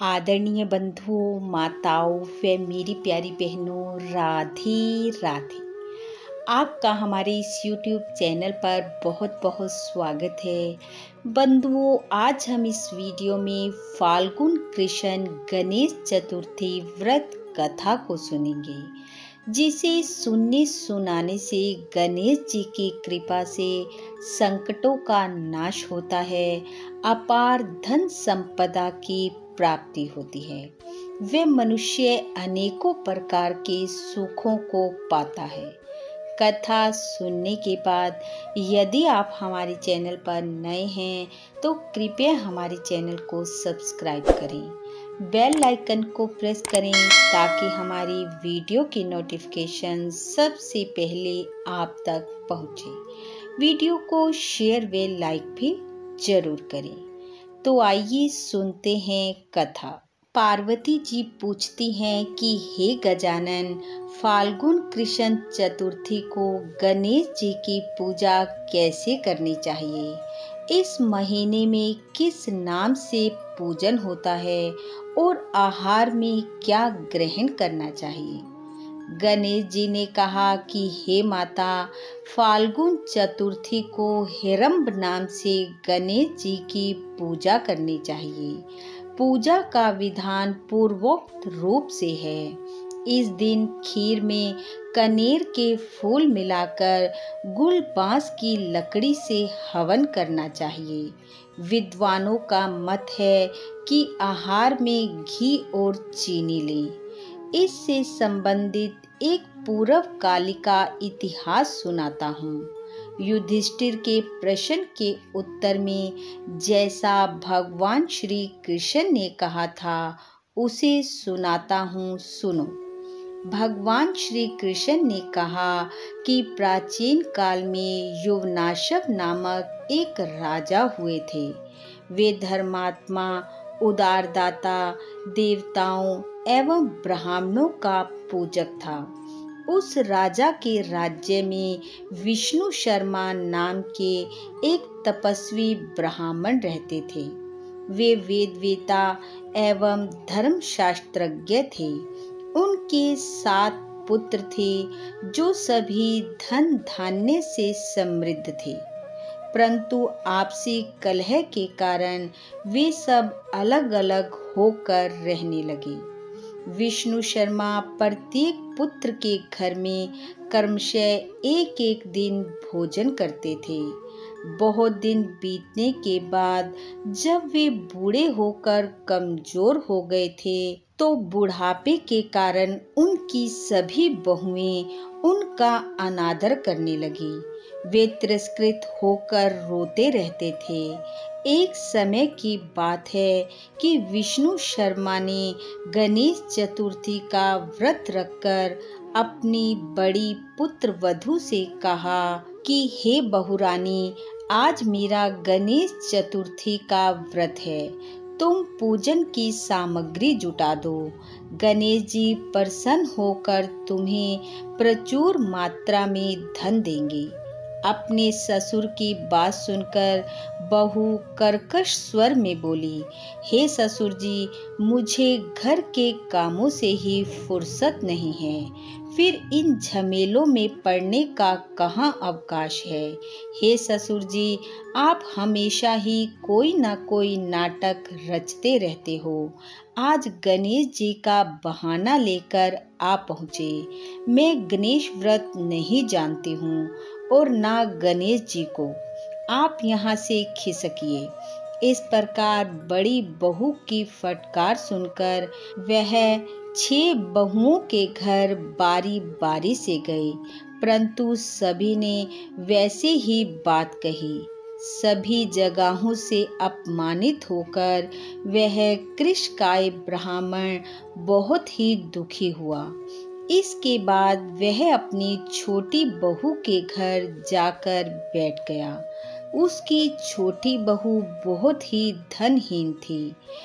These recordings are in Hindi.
आदरणीय बंधुओं, माताओं व मेरी प्यारी बहनों, राधे राधे। आपका हमारे इस YouTube चैनल पर बहुत बहुत स्वागत है। बंधुओं, आज हम इस वीडियो में फाल्गुन कृष्ण गणेश चतुर्थी व्रत कथा को सुनेंगे, जिसे सुनने सुनाने से गणेश जी की कृपा से संकटों का नाश होता है, अपार धन संपदा की प्राप्ति होती है। वे मनुष्य अनेकों प्रकार के सुखों को पाता है। कथा सुनने के बाद यदि आप हमारे चैनल पर नए हैं तो कृपया हमारे चैनल को सब्सक्राइब करें, बेल आइकन को प्रेस करें ताकि हमारी वीडियो की नोटिफिकेशन सबसे पहले आप तक पहुंचे। वीडियो को शेयर व लाइक भी जरूर करें। तो आइए सुनते हैं कथा। पार्वती जी पूछती हैं कि हे गजानन, फाल्गुन कृष्ण चतुर्थी को गणेश जी की पूजा कैसे करनी चाहिए? इस महीने में किस नाम से पूजन होता है और आहार में क्या ग्रहण करना चाहिए? गणेश जी ने कहा कि हे माता, फाल्गुन चतुर्थी को हेरंब नाम से गणेश जी की पूजा करनी चाहिए। पूजा का विधान पूर्वोक्त रूप से है। इस दिन खीर में कनेर के फूल मिलाकर गुल बांस की लकड़ी से हवन करना चाहिए। विद्वानों का मत है कि आहार में घी और चीनी लें। इससे संबंधित एक पूर्व कालिका इतिहास सुनाता हूँ। युधिष्ठिर के प्रश्न के उत्तर में जैसा भगवान श्री कृष्ण ने कहा था उसे सुनाता हूँ, सुनो। भगवान श्री कृष्ण ने कहा कि प्राचीन काल में युवनाशव नामक एक राजा हुए थे। वे धर्मात्मा, उदारदाता, देवताओं एवं ब्राह्मणों का पूजक था। उस राजा के राज्य में विष्णु शर्मा नाम के एक तपस्वी ब्राह्मण रहते थे। वे वेदवेता एवं धर्मशास्त्रज्ञ थे। उनके 7 पुत्र थे जो सभी धन धान्य से समृद्ध थे, परंतु आपसी कलह के कारण वे सब अलग अलग होकर रहने लगे। विष्णु शर्मा प्रत्येक पुत्र के घर में क्रमशः एक एक दिन भोजन करते थे। बहुत दिन बीतने के बाद जब वे बूढ़े होकर कमजोर हो गए थे तो बुढ़ापे के कारण उनकी सभी बहुएं उनका अनादर करने लगी। वे तिरस्कृत होकर रोते रहते थे। एक समय की बात है कि विष्णु शर्मा ने गणेश चतुर्थी का व्रत रखकर अपनी बड़ी पुत्र वधू से कहा कि हे बहुरानी, आज मेरा गणेश चतुर्थी का व्रत है, तुम पूजन की सामग्री जुटा दो। गणेश जी प्रसन्न होकर तुम्हें प्रचुर मात्रा में धन देंगे। अपने ससुर की बात सुनकर बहू कर्कश स्वर में बोली, हे ससुर जी, मुझे घर के कामों से ही फुर्सत नहीं है, फिर इन झमेलों में पड़ने का कहाँ अवकाश है। हे ससुर जी, आप हमेशा ही कोई न कोई नाटक रचते रहते हो। आज गणेश जी का बहाना लेकर आ पहुँचे। मैं गणेश व्रत नहीं जानती हूँ और ना गणेश जी को, आप यहाँ से खिसकिए। इस प्रकार बड़ी बहू की फटकार सुनकर वह 6 बहुओं के घर बारी बारी से गए, परंतु सभी ने वैसे ही बात कही। सभी जगहों से अपमानित होकर वह कृशकाय ब्राह्मण बहुत ही दुखी हुआ। इसके बाद वह अपनी छोटी बहू के घर जाकर बैठ गया। उसकी छोटी बहू बहुत ही धनहीन थी।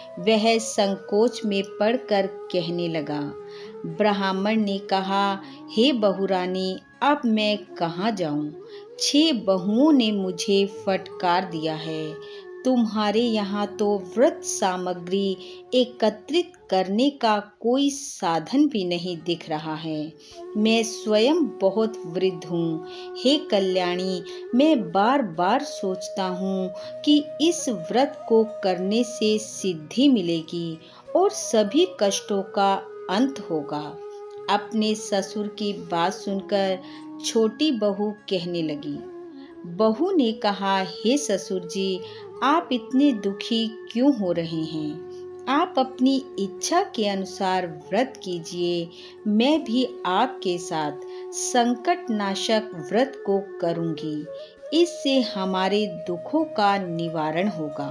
वह संकोच में पड़कर कहने लगा। ब्राह्मण ने कहा, हे बहुरानी, अब मैं कहाँ जाऊँ? 6 बहुओं ने मुझे फटकार दिया है, तुम्हारे यहाँ तो व्रत सामग्री एकत्रित करने का कोई साधन भी नहीं दिख रहा है। मैं स्वयं बहुत वृद्ध हूँ। हे कल्याणी, मैं बार बार सोचता हूँ कि इस व्रत को करने से सिद्धि मिलेगी और सभी कष्टों का अंत होगा। अपने ससुर की बात सुनकर छोटी बहू कहने लगी। बहू ने कहा, हे ससुर जी, आप इतने दुखी क्यों हो रहे हैं? आप अपनी इच्छा के अनुसार व्रत कीजिए। मैं भी आपके साथ संकट नाशक व्रत को करूंगी। इससे हमारे दुखों का निवारण होगा।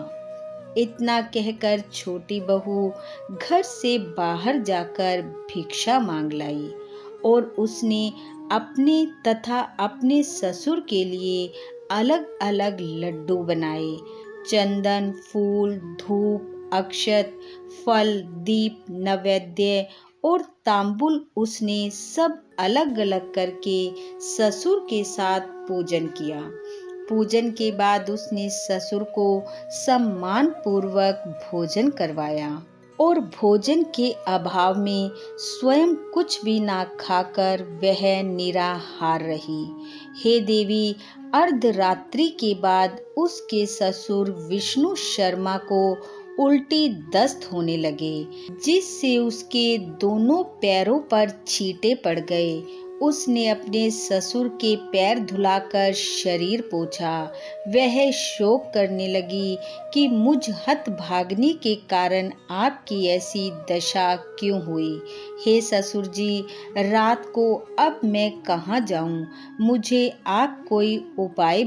इतना कहकर छोटी बहू घर से बाहर जाकर भिक्षा मांग लाई और उसने अपने तथा अपने ससुर के लिए अलग अलग लड्डू बनाए। चंदन, फूल, धूप, अक्षत, फल, दीप, नैवेद्य और तांबुल उसने सब अलग अलग करके ससुर के साथ पूजन किया। पूजन के बाद उसने ससुर को सम्मान पूर्वक भोजन करवाया और भोजन के अभाव में स्वयं कुछ भी ना खाकर वह निराहार रही। हे देवी, अर्धरात्रि के बाद उसके ससुर विष्णु शर्मा को उल्टी दस्त होने लगे, जिससे उसके दोनों पैरों पर छींटे पड़ गए। उसने अपने ससुर के पैर धुलाकर शरीर पोंछा। वह शोक करने लगी कि मुझ हतभागिनी के कारण आपकी ऐसी दशा क्यों हुई। हे ससुर जी, रात को अब मैं कहाँ जाऊं? मुझे आप कोई उपाय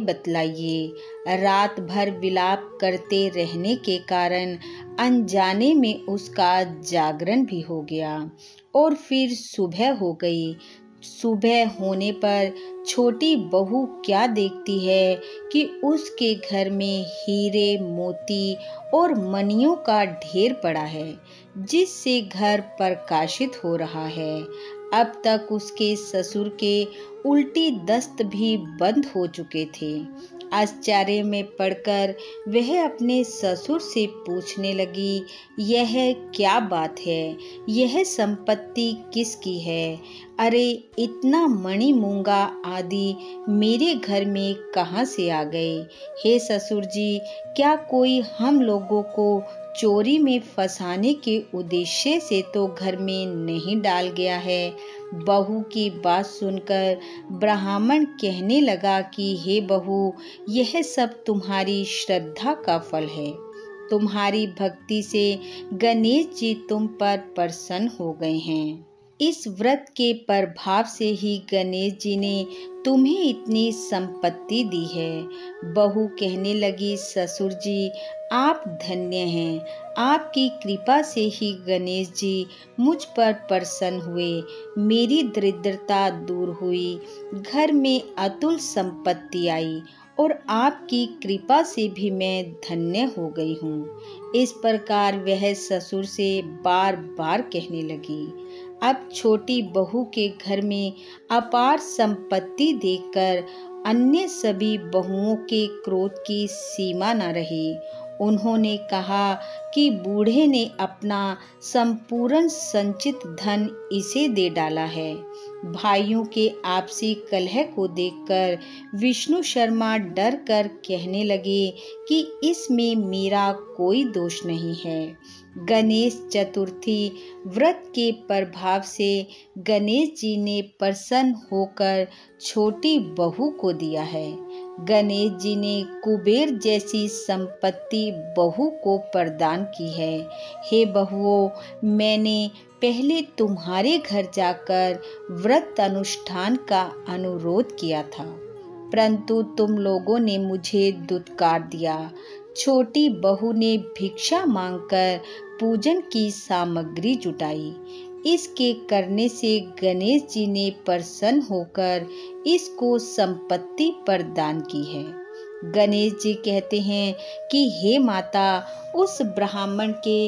बतलाइए। रात भर विलाप करते रहने के कारण अनजाने में उसका जागरण भी हो गया और फिर सुबह हो गई। सुबह होने पर छोटी बहू क्या देखती है कि उसके घर में हीरे, मोती और मणियों का ढेर पड़ा है, जिससे घर प्रकाशित हो रहा है। अब तक उसके ससुर के उल्टी दस्त भी बंद हो चुके थे। आश्चर्य में पड़कर वह अपने ससुर से पूछने लगी, यह क्या बात है? यह संपत्ति किसकी है? अरे, इतना मणि मूंगा आदि मेरे घर में कहाँ से आ गए? हे ससुर जी, क्या कोई हम लोगों को चोरी में फंसाने के उद्देश्य से तो घर में नहीं डाल गया है? बहू की बात सुनकर ब्राह्मण कहने लगा कि हे बहू, यह सब तुम्हारी श्रद्धा का फल है। तुम्हारी भक्ति से गणेश जी तुम पर प्रसन्न हो गए हैं। इस व्रत के प्रभाव से ही गणेश जी ने तुम्हें इतनी संपत्ति दी है। बहू कहने लगी, ससुर जी, आप धन्य हैं। आपकी कृपा से ही गणेश जी मुझ पर प्रसन्न हुए। मेरी दरिद्रता दूर हुई, घर में अतुल संपत्ति आई और आपकी कृपा से भी मैं धन्य हो गई हूँ। इस प्रकार वह ससुर से बार बार कहने लगी। अब छोटी बहू के घर में अपार संपत्ति देखकर अन्य सभी बहुओं के क्रोध की सीमा न रही। उन्होंने कहा कि बूढ़े ने अपना संपूर्ण संचित धन इसे दे डाला है। भाइयों के आपसी कलह को देखकर विष्णु शर्मा डर कर कहने लगे कि इसमें मेरा कोई दोष नहीं है। गणेश चतुर्थी व्रत के प्रभाव से गणेश जी ने प्रसन्न होकर छोटी बहू को दिया है। गणेश जी ने कुबेर जैसी संपत्ति बहू को प्रदान की है। हे बहुओं, मैंने पहले तुम्हारे घर जाकर व्रत अनुष्ठान का अनुरोध किया था, परंतु तुम लोगों ने मुझे दुत्कार दिया। छोटी बहू ने भिक्षा मांगकर पूजन की सामग्री जुटाई। इसके करने से गणेश जी ने प्रसन्न होकर इसको संपत्ति प्रदान की है। गणेश जी कहते हैं कि हे माता, उस ब्राह्मण के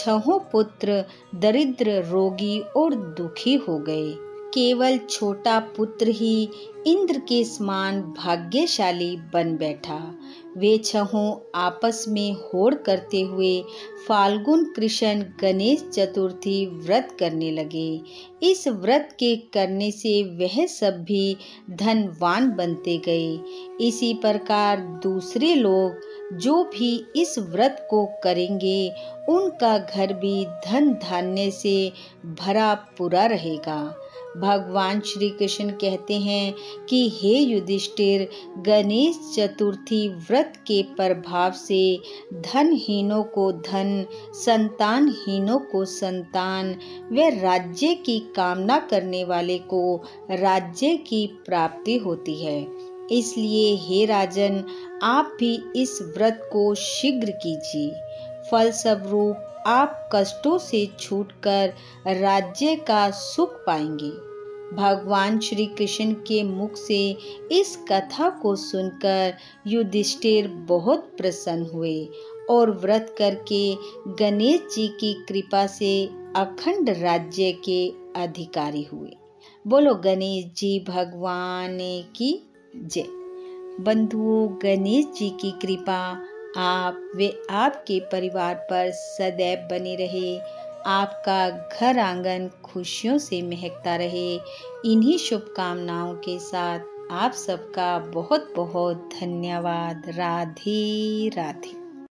6 पुत्र दरिद्र, रोगी और दुखी हो गए। केवल छोटा पुत्र ही इंद्र के समान भाग्यशाली बन बैठा। वे छहों आपस में होड़ करते हुए फाल्गुन कृष्ण गणेश चतुर्थी व्रत करने लगे। इस व्रत के करने से वह सब भी धनवान बनते गए। इसी प्रकार दूसरे लोग जो भी इस व्रत को करेंगे उनका घर भी धन धान्य से भरा पूरा रहेगा। भगवान श्री कृष्ण कहते हैं कि हे युधिष्ठिर, गणेश चतुर्थी व्रत के प्रभाव से धनहीनों को धन, संतानहीनों को संतान व राज्य की कामना करने वाले को राज्य की प्राप्ति होती है। इसलिए हे राजन, आप भी इस व्रत को शीघ्र कीजिए। फलस्वरूप आप कष्टों से छूटकर राज्य का सुख पाएंगे। भगवान श्री कृष्ण के मुख से इस कथा को सुनकर युधिष्ठिर बहुत प्रसन्न हुए और व्रत करके गणेश जी की कृपा से अखंड राज्य के अधिकारी हुए। बोलो गणेश जी भगवान की जय। बंधुओं, गणेश जी की कृपा आप व आपके परिवार पर सदैव बनी रहे। आपका घर आंगन खुशियों से महकता रहे। इन्हीं शुभकामनाओं के साथ आप सबका बहुत बहुत धन्यवाद। राधे राधे।